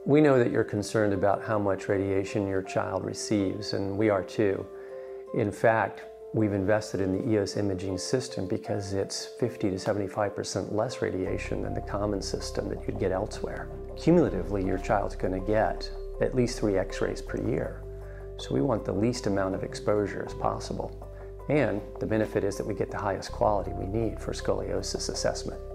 We know that you're concerned about how much radiation your child receives, and we are too. In fact, we've invested in the EOS imaging system because it's 50 to 75% less radiation than the common system that you'd get elsewhere. Cumulatively, your child's going to get at least 3 x-rays per year. So we want the least amount of exposure as possible. And the benefit is that we get the highest quality we need for scoliosis assessment.